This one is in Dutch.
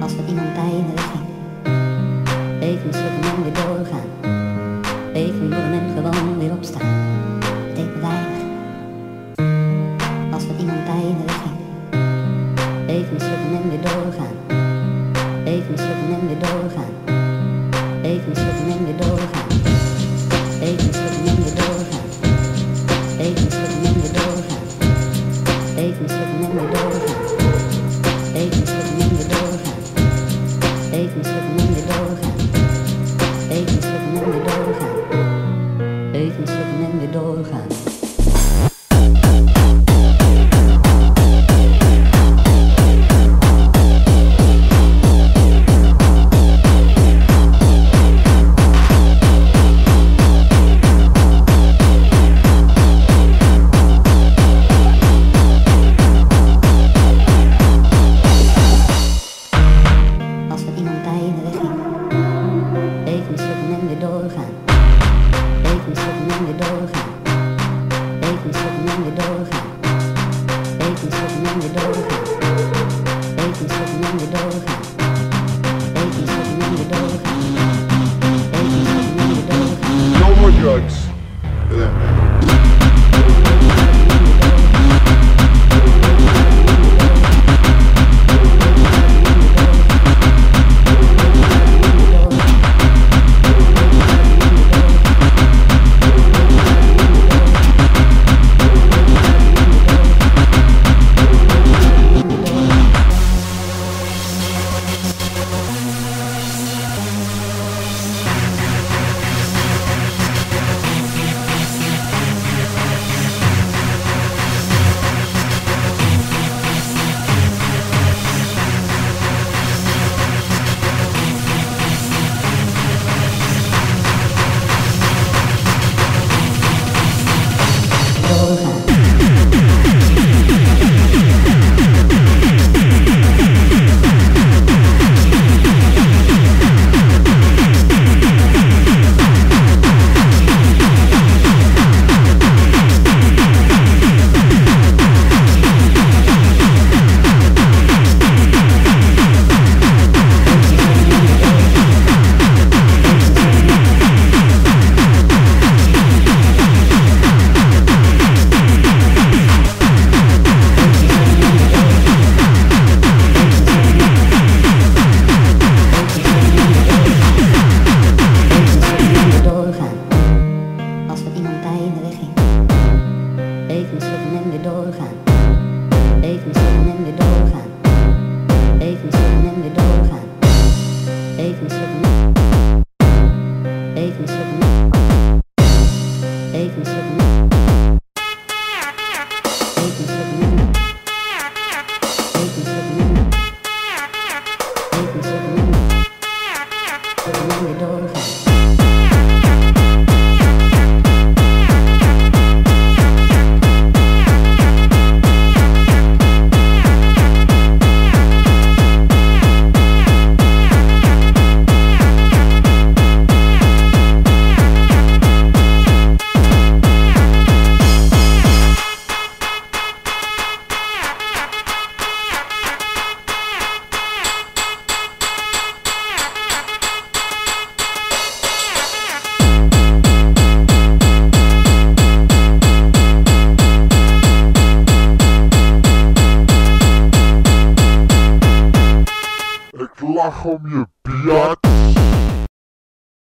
Als er iemand bij in de weg ging, even schudden en weer doorgaan. Even worden en gewoon weer opstaan. Het deed me weinig. Als er iemand bij in de weg ging, even schudden en weer doorgaan. Even schudden en weer doorgaan. Even schudden en weer doorgaan. Even schudden en weer doorgaan. Even schudden en weer doorgaan. Even schudden en weer doorgaan. Even schudden en weer doorgaan. Even schudden en weer doorgaan. Even schudden en weer doorgaan. Even schudden en weer doorgaan. Even schudden en weer doorgaan. Even schudden en weer doorgaan. Even schudden en weer doorgaan. Even schudden en weer doorgaan. Even schudden en weer doorgaan. Even schudden en weer doorgaan. Even schudden en weer doorgaan. No more drugs. Even schudden en weer doorgaan. Even schudden en weer doorgaan. Even schudden en weer doorgaan. Even schudden. Even schudden. Even schudden. Even schudden. Even schudden. Even schudden. Schudden en weer doorgaan. Ik lach om je, biatch.